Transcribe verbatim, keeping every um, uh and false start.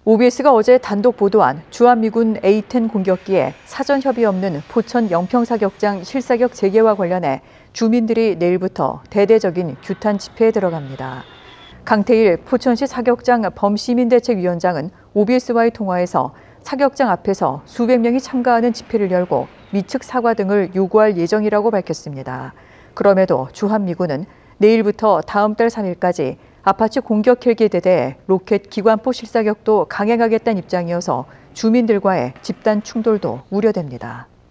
오비에스가 어제 단독 보도한 주한미군 에이 텐 공격기에 사전 협의 없는 포천 영평사격장 실사격 재개와 관련해 주민들이 내일부터 대대적인 규탄 집회에 들어갑니다. 강태일 포천시 사격장 범시민대책위원장은 오비에스와의 통화에서 사격장 앞에서 수백 명이 참가하는 집회를 열고 미측 사과 등을 요구할 예정이라고 밝혔습니다. 그럼에도 주한미군은 내일부터 다음 달 삼 일까지 아파치 공격 헬기에 대해 로켓 기관포 실사격도 강행하겠다는 입장이어서 주민들과의 집단 충돌도 우려됩니다.